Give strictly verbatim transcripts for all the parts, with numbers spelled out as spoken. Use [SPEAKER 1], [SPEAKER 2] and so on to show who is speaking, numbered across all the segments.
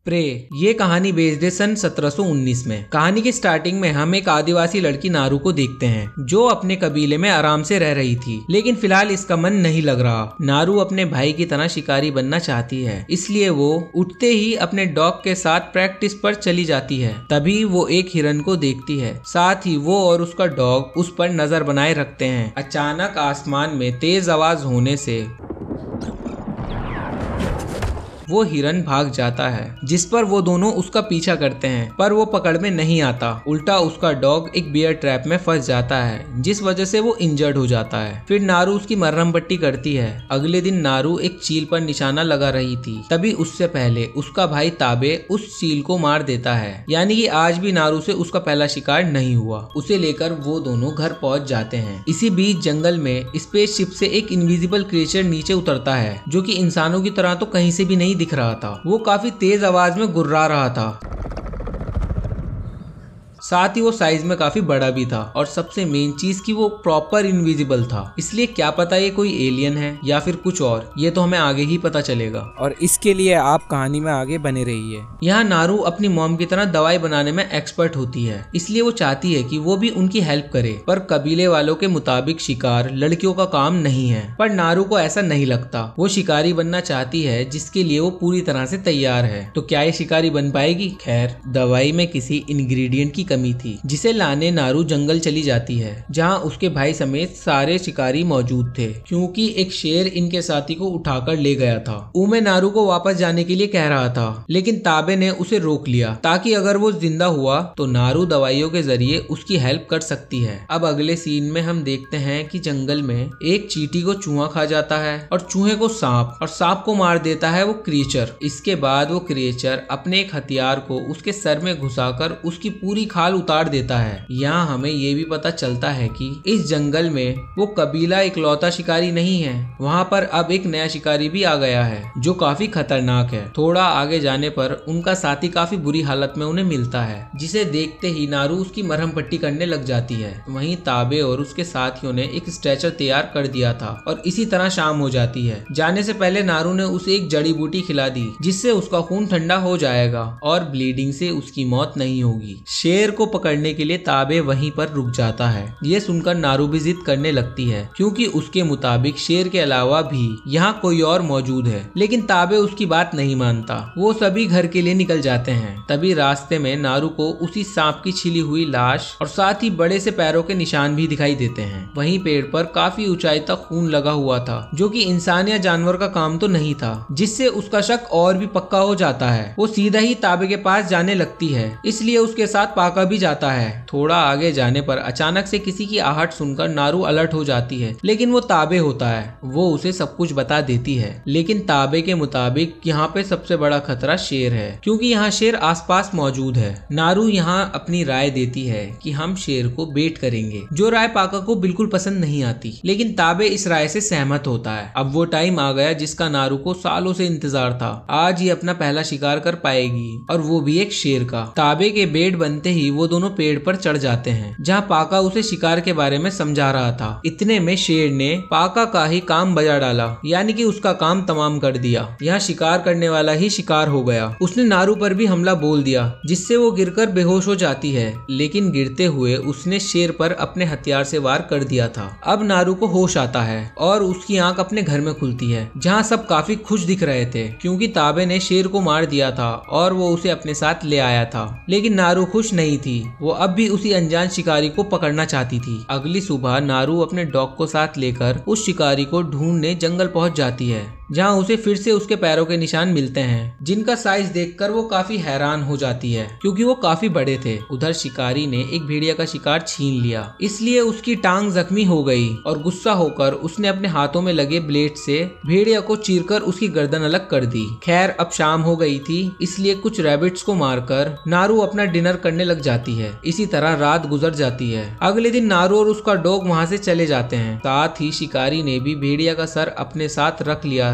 [SPEAKER 1] Pray ये कहानी based है सन सत्रह सौ उन्नीस में। कहानी की स्टार्टिंग में हम एक आदिवासी लड़की नारू को देखते हैं जो अपने कबीले में आराम से रह रही थी, लेकिन फिलहाल इसका मन नहीं लग रहा। नारू अपने भाई की तरह शिकारी बनना चाहती है, इसलिए वो उठते ही अपने डॉग के साथ प्रैक्टिस पर चली जाती है। तभी वो एक हिरन को देखती है, साथ ही वो और उसका डॉग उस पर नजर बनाए रखते हैं। अचानक आसमान में तेज आवाज होने से वो हिरन भाग जाता है, जिस पर वो दोनों उसका पीछा करते हैं, पर वो पकड़ में नहीं आता। उल्टा उसका डॉग एक बियर ट्रैप में फंस जाता है, जिस वजह से वो इंजर्ड हो जाता है। फिर नारू उसकी मरहम पट्टी करती है। अगले दिन नारू एक चील पर निशाना लगा रही थी, तभी उससे पहले उसका भाई ताबे उस चील को मार देता है। यानी कि आज भी नारू से उसका पहला शिकार नहीं हुआ। उसे लेकर वो दोनों घर पहुंच जाते हैं। इसी बीच जंगल में स्पेसशिप से एक इनविजिबल क्रिएचर नीचे उतरता है, जो कि इंसानों की तरह तो कहीं से भी नहीं दिख रहा था। वो काफी तेज आवाज में गुर्रा रहा था, साथ ही वो साइज में काफी बड़ा भी था, और सबसे मेन चीज कि वो प्रॉपर इनविजिबल था। इसलिए क्या पता ये कोई एलियन है या फिर कुछ और, ये तो हमें आगे ही पता चलेगा।
[SPEAKER 2] और इसके लिए आप कहानी में आगे बने रहिए।
[SPEAKER 1] यहाँ नारू अपनी मॉम की तरह दवाई बनाने में एक्सपर्ट होती है, इसलिए वो चाहती है कि वो भी उनकी हेल्प करे। पर कबीले वालों के मुताबिक शिकार लड़कियों का काम नहीं है। पर नारू को ऐसा नहीं लगता। वो शिकारी बनना चाहती है, जिसके लिए वो पूरी तरह से तैयार है। तो क्या ये शिकारी बन पाएगी? खैर, दवाई में किसी इंग्रेडिएंट की कमी थी, जिसे लाने नारू जंगल चली जाती है, जहां उसके भाई समेत सारे शिकारी मौजूद थे, क्योंकि एक शेर इनके साथी को उठाकर ले गया था। उमे नारू को वापस जाने के लिए कह रहा था, लेकिन ताबे ने उसे रोक लिया, ताकि अगर वो जिंदा हुआ तो नारू दवाइयों के जरिए उसकी हेल्प कर सकती है। अब अगले सीन में हम देखते हैं कि जंगल में एक चींटी को चूहा खा जाता है, और चूहे को सांप, और सांप को मार देता है वो क्रिएचर। इसके बाद वो क्रिएचर अपने एक हथियार को उसके सर में घुसाकर उसकी पूरी खाल उतार देता है। यहाँ हमें ये भी पता चलता है कि इस जंगल में वो कबीला इकलौता शिकारी नहीं है। वहाँ पर अब एक नया शिकारी भी आ गया है, जो काफी खतरनाक है। थोड़ा आगे जाने पर उनका साथी काफी बुरी हालत में उन्हें मिलता है, जिसे देखते ही नारू उसकी मरहम पट्टी करने लग जाती है। वहीं ताबे और उसके साथियों ने एक स्ट्रेचर तैयार कर दिया था, और इसी तरह शाम हो जाती है। जाने से पहले नारू ने उसे एक जड़ी बूटी खिला दी, जिससे उसका खून ठंडा हो जाएगा और ब्लीडिंग से उसकी मौत नहीं होगी। शेर को पकड़ने के लिए ताबे वहीं पर रुक जाता है। ये सुनकर नारू भी जिद करने लगती है, क्योंकि उसके मुताबिक शेर के अलावा भी यहाँ कोई और मौजूद है। लेकिन ताबे उसकी बात नहीं मानता। वो सभी घर के लिए निकल जाते हैं। तभी रास्ते में नारू को उसी सांप की छिली हुई लाश और साथ ही बड़े से पैरों के निशान भी दिखाई देते हैं। वहीं पेड़ पर काफी ऊंचाई तक खून लगा हुआ था, जो कि इंसान या जानवर का काम तो नहीं था, जिससे उसका शक और भी पक्का हो जाता है। वो सीधा ही ताबे के पास जाने लगती है, इसलिए उसके साथ पाका भी जाता है। थोड़ा आगे जाने पर अचानक से किसी की आहट सुनकर नारू अलर्ट हो जाती है, लेकिन वो ताबे होता है। वो उसे सब कुछ बता देती है, लेकिन ताबे के मुताबिक यहाँ पे सबसे बड़ा खतरा शेर है, क्योंकि यहाँ शेर आसपास मौजूद है। नारू यहाँ अपनी राय देती है कि हम शेर को बेट करेंगे, जो राय पाका को बिल्कुल पसंद नहीं आती, लेकिन ताबे इस राय से सहमत होता है। अब वो टाइम आ गया जिसका नारू को सालों से इंतजार था। आज ही अपना पहला शिकार कर पाएगी, और वो भी एक शेर का। ताबे के बेट बनते ही वो दोनों पेड़ पर चढ़ जाते हैं, जहाँ पाका उसे शिकार के बारे में समझा रहा था। इतने में शेर ने पाका का ही काम बजा डाला, यानी कि उसका काम तमाम कर दिया। यहाँ शिकार करने वाला ही शिकार हो गया। उसने नारू पर भी हमला बोल दिया, जिससे वो गिरकर बेहोश हो जाती है, लेकिन गिरते हुए उसने शेर पर अपने हथियार से वार कर दिया था। अब नारू को होश आता है और उसकी आंख अपने घर में खुलती है, जहाँ सब काफी खुश दिख रहे थे, क्योंकि ताबे ने शेर को मार दिया था और वो उसे अपने साथ ले आया था। लेकिन नारू खुश नहीं थी। वो अब भी उसी अनजान शिकारी को पकड़ना चाहती थी। अगली सुबह नारू अपने डॉग को साथ लेकर उस शिकारी को ढूंढने जंगल पहुंच जाती है, जहां उसे फिर से उसके पैरों के निशान मिलते हैं, जिनका साइज देखकर वो काफी हैरान हो जाती है, क्योंकि वो काफी बड़े थे। उधर शिकारी ने एक भेड़िया का शिकार छीन लिया, इसलिए उसकी टांग जख्मी हो गई, और गुस्सा होकर उसने अपने हाथों में लगे ब्लेड से भेड़िया को चीरकर उसकी गर्दन अलग कर दी। खैर, अब शाम हो गई थी, इसलिए कुछ रैबिट्स को मारकर नारू अपना डिनर करने लग जाती है। इसी तरह रात गुजर जाती है। अगले दिन नारू और उसका डॉग वहाँ से चले जाते हैं। साथ ही शिकारी ने भी भेड़िया का सर अपने साथ रख लिया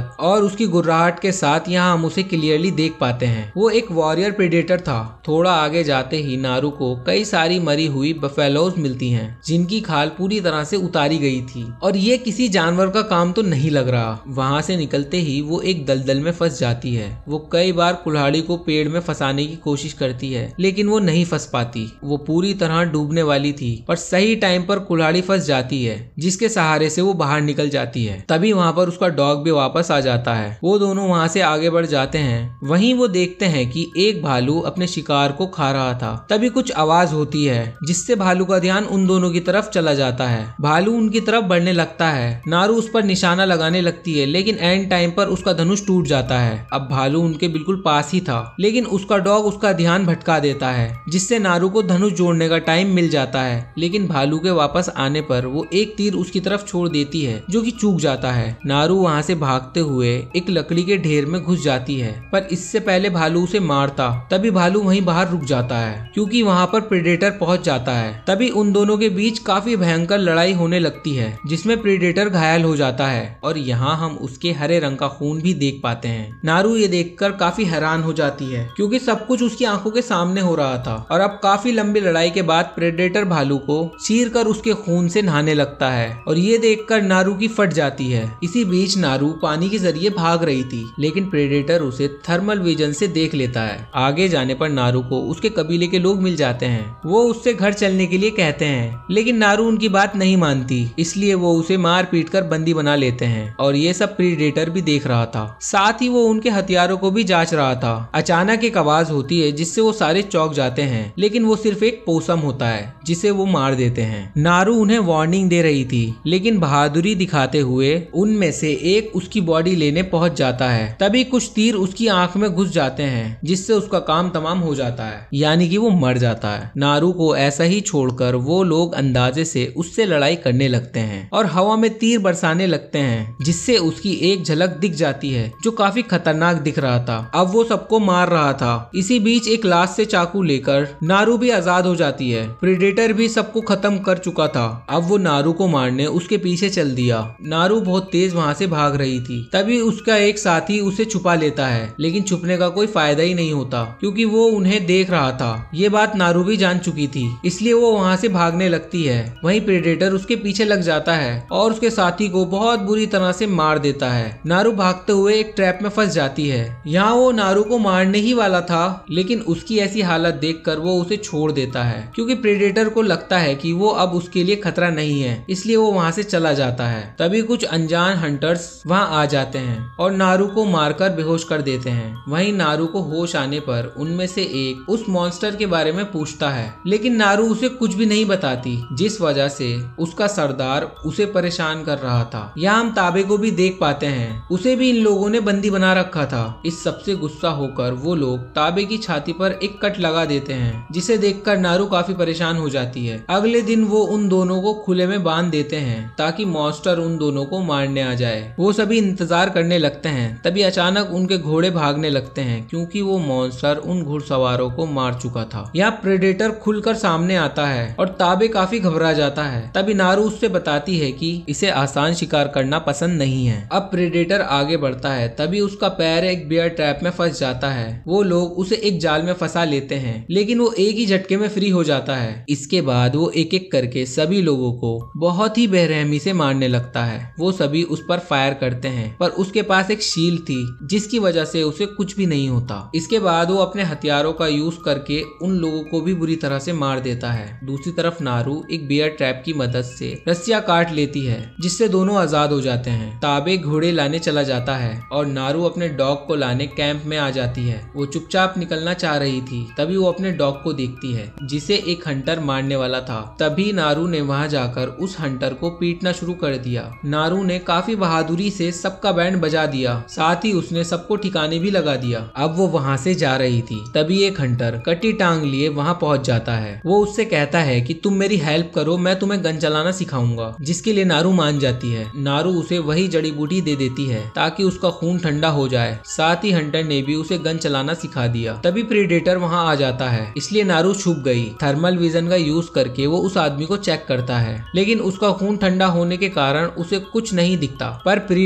[SPEAKER 1] हालत और उसकी गुर्राहट के साथ यहाँ हम उसे क्लियरली देख पाते हैं। वो एक वॉरियर प्रेडेटर था। थोड़ा आगे जाते ही नारू को कई सारी मरी हुई बफेलोज मिलती हैं जिनकी खाल पूरी तरह से उतारी गई थी और ये किसी जानवर का काम तो नहीं लग रहा। वहाँ से निकलते ही वो एक दलदल में फंस जाती है। वो कई बार कुल्हाड़ी को पेड़ में फंसाने की कोशिश करती है लेकिन वो नहीं फंस पाती। वो पूरी तरह डूबने वाली थी पर सही टाइम पर कुल्हाड़ी फंस जाती है जिसके सहारे से वो बाहर निकल जाती है। तभी वहाँ पर उसका डॉग भी वापस आ जाता है। वो दोनों वहाँ से आगे बढ़ जाते हैं। वहीं वो देखते हैं कि एक भालू अपने शिकार को खा रहा था। तभी कुछ आवाज होती है जिससे भालू का ध्यान उन दोनों की तरफ चला जाता है। भालू उनकी तरफ बढ़ने लगता है। नारू उस पर निशाना लगाने लगती है लेकिन एंड टाइम पर उसका धनुष टूट जाता है। अब भालू उनके बिल्कुल पास ही था लेकिन उसका डॉग उसका ध्यान भटका देता है जिससे नारू को धनुष जोड़ने का टाइम मिल जाता है। लेकिन भालू के वापस आने पर वो एक तीर उसकी तरफ छोड़ देती है जो कि चूक जाता है। नारू वहाँ से भागते हुए एक लकड़ी के ढेर में घुस जाती है पर इससे पहले भालू उसे मारता। तभी भालू वहीं बाहर रुक जाता है क्योंकि वहाँ पर प्रेडेटर पहुंच जाता है। तभी उन दोनों के बीच काफी भयंकर लड़ाई होने लगती है जिसमें प्रेडेटर घायल हो जाता है और यहाँ हम उसके हरे रंग का खून भी देख पाते हैं। नारू ये देखकर काफी हैरान हो जाती है क्योंकि सब कुछ उसकी आंखों के सामने हो रहा था और अब काफी लंबी लड़ाई के बाद प्रेडेटर भालू को चीर कर उसके खून से नहाने लगता है और ये देखकर नारू की फट जाती है। इसी बीच नारू पानी के जरिए भाग रही थी लेकिन प्रेडेटर उसे थर्मल विजन से देख लेता है। आगे जाने पर नारू को उसके कबीले के लोग मिल जाते हैं। वो उससे घर चलने के लिए कहते हैं लेकिन नारू उनकी बात नहीं मानती, इसलिए वो उसे मार पीट कर बंदी बना लेते हैं और ये सब प्रेडेटर भी देख रहा था। साथ ही वो उनके हथियारों को भी जांच रहा था। अचानक एक आवाज होती है जिससे वो सारे चौंक जाते हैं लेकिन वो सिर्फ एक पोसम होता है जिसे वो मार देते हैं। नारू उन्हें वार्निंग दे रही थी लेकिन बहादुरी दिखाते हुए उनमें से एक उसकी बॉडी लेने पहुंच जाता है। तभी कुछ तीर उसकी आंख में घुस जाते हैं जिससे उसका काम तमाम हो जाता है, यानी कि वो मर जाता है। नारू को ऐसा ही छोड़कर वो लोग अंदाजे से उससे लड़ाई करने लगते हैं और हवा में तीर बरसाने लगते हैं जिससे उसकी एक झलक दिख जाती है जो काफी खतरनाक दिख रहा था। अब वो सबको मार रहा था। इसी बीच एक लाश से चाकू लेकर नारू भी आजाद हो जाती है। प्रेडेटर भी सबको खत्म कर चुका था। अब वो नारू को मारने उसके पीछे चल दिया। नारू बहुत तेज वहाँ से भाग रही थी। तभी उसका एक साथी उसे छुपा लेता है लेकिन छुपने का कोई फायदा ही नहीं होता क्योंकि वो उन्हें देख रहा था। ये बात नारू भी जान चुकी थी, इसलिए वो वहाँ से भागने लगती है। वहीं प्रेडेटर उसके पीछे लग जाता है और उसके साथी को बहुत बुरी तरह से मार देता है। नारू भागते हुए एक ट्रैप में फंस जाती है। यहाँ वो नारू को मारने ही वाला था लेकिन उसकी ऐसी हालत देखकर वो उसे छोड़ देता है क्योंकि प्रेडेटर को लगता है कि वो अब उसके लिए खतरा नहीं है, इसलिए वो वहाँ से चला जाता है। तभी कुछ अनजान हंटर्स वहाँ आ जाते हैं और नारू को मारकर बेहोश कर देते हैं। वहीं नारू को होश आने पर उनमें से एक उस मॉन्स्टर के बारे में पूछता है लेकिन नारू उसे कुछ भी नहीं बताती जिस वजह से उसका सरदार उसे परेशान कर रहा था। यहाँ हम ताबे को भी देख पाते हैं, उसे भी इन लोगों ने बंदी बना रखा था। इस सबसे गुस्सा होकर वो लोग ताबे की छाती पर एक कट लगा देते हैं जिसे देखकर नारू काफी परेशान हो जाती है। अगले दिन वो उन दोनों को खुले में बांध देते हैं ताकि मॉन्स्टर उन दोनों को मारने आ जाए। वो सभी इंतजार करने लगते हैं। तभी अचानक उनके घोड़े भागने लगते हैं क्योंकि वो मॉन्स्टर उन घुड़सवारों को मार चुका था। यहाँ प्रेडेटर खुलकर सामने आता है और ताबे काफी घबरा जाता है। तभी नारू उससे बताती है कि इसे आसान शिकार करना पसंद नहीं है। अब प्रेडेटर आगे बढ़ता है। तभी उसका पैर एक बियर ट्रैप में फंस जाता है। वो लोग उसे एक जाल में फंसा लेते हैं लेकिन वो एक ही झटके में फ्री हो जाता है। इसके बाद वो एक एक करके सभी लोगों को बहुत ही बेरहमी से मारने लगता है। वो सभी उस पर फायर करते हैं पर उसके पास एक शील्ड थी जिसकी वजह से उसे कुछ भी नहीं होता। इसके बाद वो अपने हथियारों का यूज करके उन लोगों को भी बुरी तरह से मार देता है। दूसरी तरफ नारू एक बियर ट्रैप की मदद से रस्सियां काट लेती है जिससे दोनों आजाद हो जाते हैं। ताबे घोड़े लाने चला जाता है और नारू अपने डॉग को लाने कैंप में आ जाती है। वो चुपचाप निकलना चाह रही थी। तभी वो अपने डॉग को देखती है जिसे एक हंटर मारने वाला था। तभी नारू ने वहां जाकर उस हंटर को पीटना शुरू कर दिया। नारू ने काफी बहादुरी से सबका बैंड बजा दिया, साथ ही उसने सबको ठिकाने भी लगा दिया। अब वो वहां से जा रही थी। तभी एक हंटर कटी टांग लिए वहां पहुंच जाता है। वो उससे कहता है कि तुम मेरी हेल्प करो, मैं तुम्हें गन चलाना सिखाऊंगा, जिसके लिए नारू मान जाती है। नारू उसे वही जड़ी बूटी दे देती है ताकि उसका खून ठंडा हो जाए। साथ ही हंटर ने भी उसे गन चलाना सिखा दिया। तभी प्रेडेटर वहां आ जाता है, इसलिए नारू छुप गई। थर्मल विजन का यूज करके वो उस आदमी को चेक करता है लेकिन उसका खून ठंडा होने के कारण उसे कुछ नहीं दिखता। पर प्रेडेटर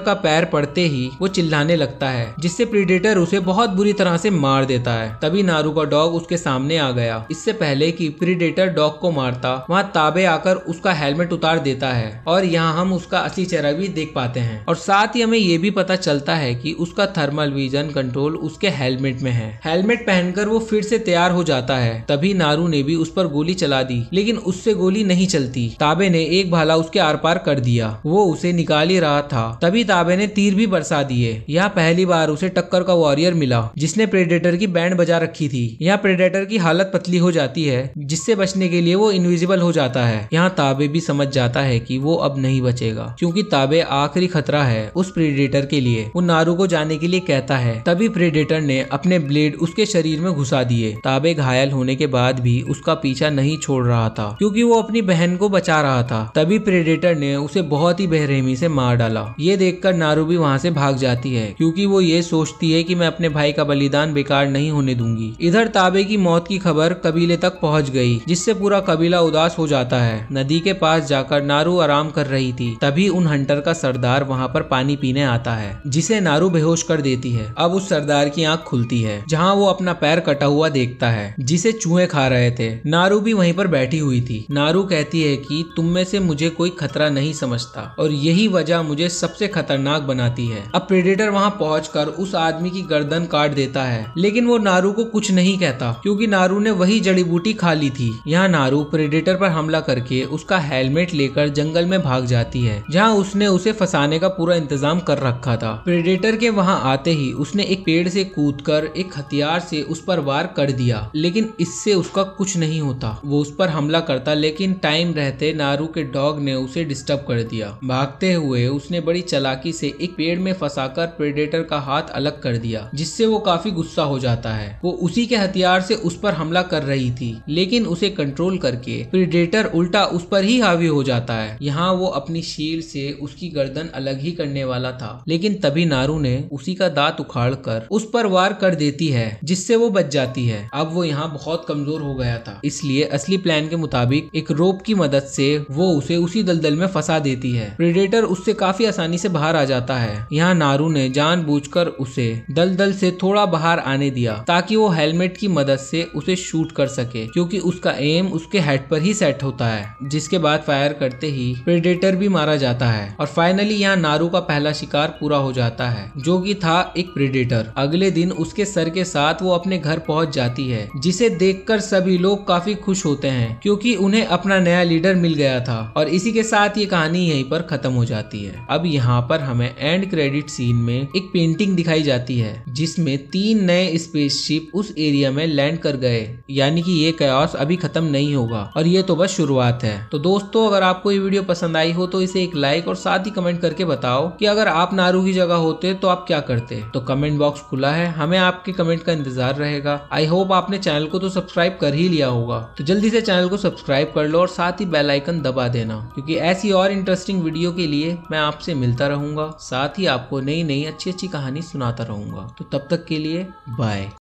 [SPEAKER 1] का पैर पड़ते ही वो चिल्लाने लगता है, जिससे प्रीडेटर उसे बहुत बुरी तरह से मार देता है। तभी नारू का डॉग उसके सामने आ गया। इससे पहले कि प्रीडेटर डॉग को मारता, वहाँ ताबे आकर उसका हेलमेट उतार देता है और यहाँ हम उसका असली चेहरा भी देख पाते हैं। और साथ ही हमें ये भी पता चलता है कि उसका थर्मल विजन कंट्रोल उसके हेलमेट में है। हेलमेट पहनकर वो फिर से तैयार हो जाता है। तभी नारू ने भी उस पर गोली चला दी, लेकिन उससे गोली नहीं चलती। ताबे ने एक भाला उसके आर पार कर दिया। वो उसे निकाल ही रहा था, तभी ताबे ने तीर भी बरसा दिए। यहाँ पहली बार उसे टक्कर का वॉरियर मिला, जिसने प्रेडेटर की बैंड बजा रखी थी। यहाँ प्रेडेटर की हालत पतली हो जाती है, जिससे बचने के लिए वो इनविजिबल हो जाता है। यहाँ ताबे भी समझ जाता है कि वो अब नहीं बचेगा, क्योंकि ताबे आखिरी खतरा है उस प्रेडेटर के लिए। वो नारू को जाने के लिए कहता है। तभी प्रेडेटर ने अपने ब्लेड उसके शरीर में घुसा दिए। ताबे घायल होने के बाद भी उसका पीछा नहीं छोड़ रहा था, क्योंकि वो अपनी बहन को बचा रहा था। तभी प्रेडेटर ने उसे बहुत ही बेरहमी से मार डाला। ये देखकर नारू भी वहाँ से भाग जाती है, क्योंकि वो ये सोचती है कि मैं अपने भाई का बलिदान बेकार नहीं होने दूंगी। इधर ताबे की मौत की खबर कबीले तक पहुँच गई, जिससे पूरा कबीला उदास हो जाता है। नदी के पास जाकर नारू आराम कर रही थी। तभी उन हंटर का सरदार वहाँ पर पानी पीने आता है, जिसे नारू बेहोश कर देती है। अब उस सरदार की आंख खुलती है, जहाँ वो अपना पैर कटा हुआ देखता है, जिसे चूहे खा रहे थे। नारू भी वहीं पर बैठी हुई थी। नारू कहती है कि तुम में से मुझे कोई खतरा नहीं समझता और यही वजह मुझे सबसे खतरनाक बनाती है। अब प्रेडेटर वहाँ पहुंचकर उस आदमी की गर्दन काट देता है, लेकिन वो नारू को कुछ नहीं कहता, क्योंकि नारू ने वही जड़ी बूटी खा ली थी। यहाँ नारू प्रेडेटर पर हमला करके उसका हेलमेट लेकर जंगल में भाग जाती है, जहाँ उसने उसे फंसाने का पूरा इंतजाम कर रखा था। प्रेडेटर के वहाँ आते ही उसने एक पेड़ से कूदकर एक हथियार से उस पर वार कर दिया, लेकिन इससे उसका कुछ नहीं होता। वो उस पर हमला करता, लेकिन टाइम रहते नारू के डॉग ने उसे डिस्टर्ब कर दिया। भागते हुए उसने बड़ी चालाकी से एक पेड़ में फंसाकर प्रेडेटर का हाथ अलग कर दिया, जिससे वो काफी गुस्सा हो जाता है। वो उसी के हथियार से उस पर हमला कर रही थी, लेकिन उसे कंट्रोल करके प्रेडेटर उल्टा उस पर ही हावी हो जाता है। यहाँ वो अपनी शील्ड से उसकी गर्दन अलग ही करने वाला था, लेकिन तभी नारू ने उसी का दांत उखाड़कर उस पर वार कर देती है, जिससे वो बच जाती है। अब वो यहाँ बहुत कमजोर हो गया था, इसलिए असली प्लान के मुताबिक एक रोप की मदद से वो उसे उसी दलदल में फंसा देती है। प्रेडेटर उससे काफी आसानी से बाहर आ जाता है। यहाँ नारू ने जानबूझकर उसे दलदल से थोड़ा बाहर आने दिया, ताकि वो हेलमेट की मदद से उसे शूट कर सके, क्योंकि उसका एम उसके हेड पर ही सेट होता है। जिसके बाद फायर करते ही प्रेडेटर भी मारा जाता है और फाइनली यहाँ नारू का पहला शिकार पूरा हो जाता है, जो कि था एक प्रेडेटर। अगले दिन उसके सर के साथ वो अपने घर पहुंच जाती है, जिसे देखकर सभी लोग काफी खुश होते हैं, क्योंकि उन्हें अपना नया लीडर मिल गया था। और इसी के साथ ये कहानी यहीं पर खत्म हो जाती है। अब यहाँ पर हमें एंड क्रेडिट सीन में एक पेंटिंग दिखाई जाती है, जिसमें तीन नए स्पेसशिप उस एरिया में लैंड कर गए, यानी कि ये कयास अभी खत्म नहीं होगा और ये तो बस शुरुआत है। तो दोस्तों, अगर आपको ये वीडियो पसंद आई हो तो इसे एक लाइक और साथ ही कमेंट करके बताओ कि अगर आप नारू की जगह होते तो आप क्या करते। तो कमेंट बॉक्स खुला है, हमें आपके कमेंट का इंतजार रहेगा। आई होप आपने चैनल को तो सब्सक्राइब कर ही लिया होगा, तो जल्दी से चैनल को सब्सक्राइब कर लो और साथ ही बेल आइकन दबा देना, क्योंकि ऐसी और इंटरेस्टिंग वीडियो के लिए मैं आपसे मिलता रहूंगा, साथ ही आपको नई नई अच्छी अच्छी कहानी सुनाता रहूंगा। तो तब तक के लिए बाय।